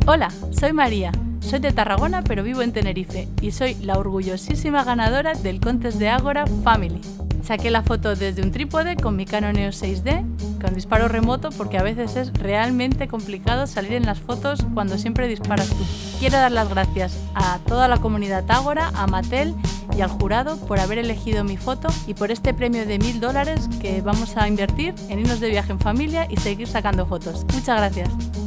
Hola, soy María. Soy de Tarragona pero vivo en Tenerife y soy la orgullosísima ganadora del Contest de Ágora Family. Saqué la foto desde un trípode con mi Canon EOS 6D con disparo remoto porque a veces es realmente complicado salir en las fotos cuando siempre disparas tú. Quiero dar las gracias a toda la comunidad Ágora, a Mattel y al jurado por haber elegido mi foto y por este premio de $1000 que vamos a invertir en irnos de viaje en familia y seguir sacando fotos. Muchas gracias.